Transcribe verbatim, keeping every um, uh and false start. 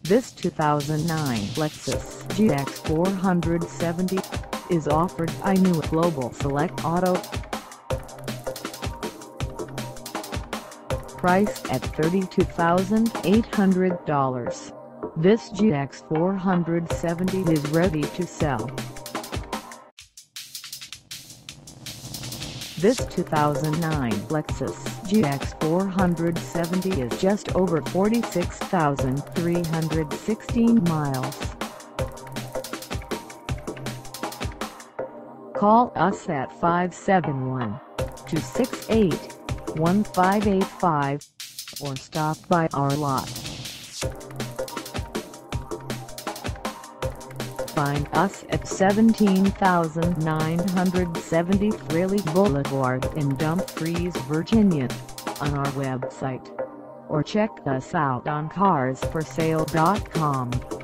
This two thousand nine Lexus G X four seventy is offered by New Global Select Auto. Priced at thirty-two thousand eight hundred dollars, this G X four seventy is ready to sell. This two thousand nine Lexus G X four seventy is just over forty-six thousand three hundred sixteen miles. Call us at five seven one, two six eight, one five eight five or stop by our lot. Find us at seventeen thousand nine hundred seventy Fraley Boulevard in Dumfries, Virginia, on our website, or check us out on cars for sale dot com.